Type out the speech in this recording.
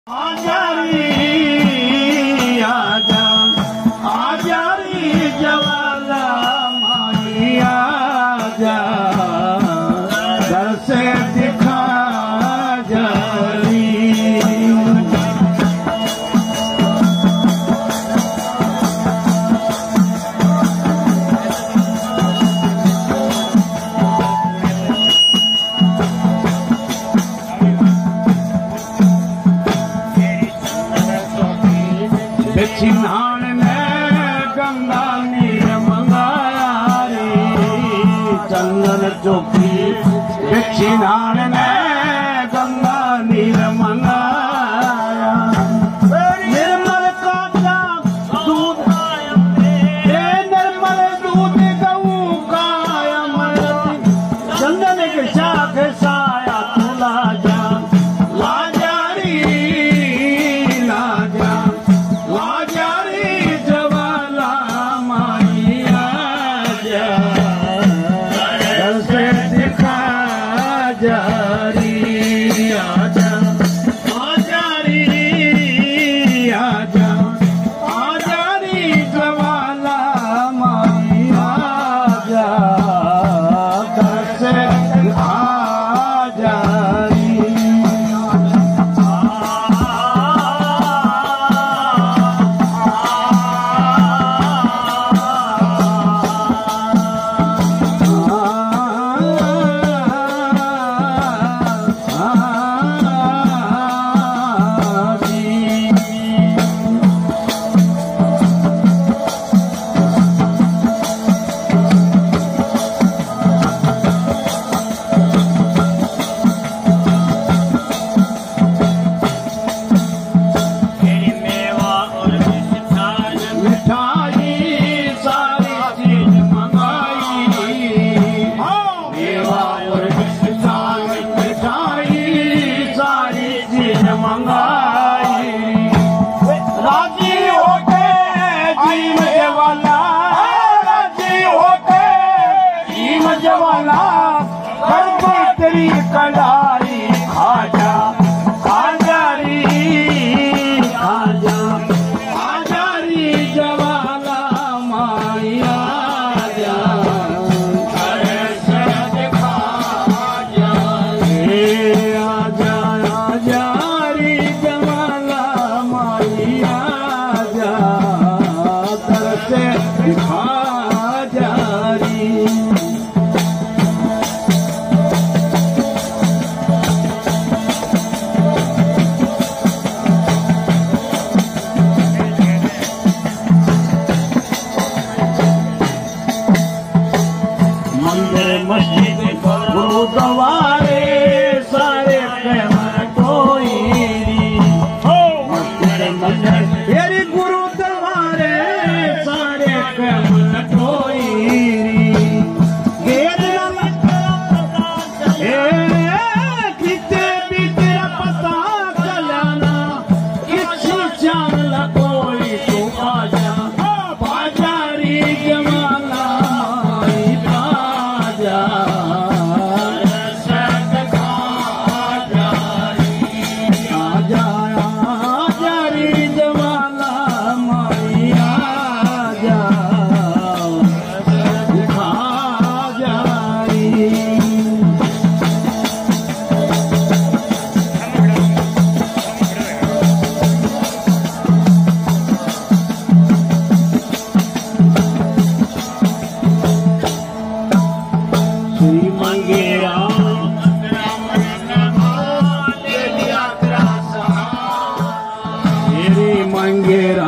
आजारी आजा आजारी जवाला माई आजा घर से दिखा जारी छिनान ने गंगा नीर मंगाया रे चंदन चौकी छिनान ने गंगा नीर मंगाया निर्मल काचा दूध निर्मल दूध गऊ काया चंदन के शाख साया तुला जा कलाई खाजा खाजारी खाजा खाजारी जवाला माया जा खाजा आजा आजारी जवाला माया जा तरसे खाजारी मस्जिद गुरुद्वारे सारे कोई मेरी गुरुद्वारे सारे कोई किते भी तेरा पता चलाना किसी जान कोई तू आजा बाजारी जमाना मंगेरा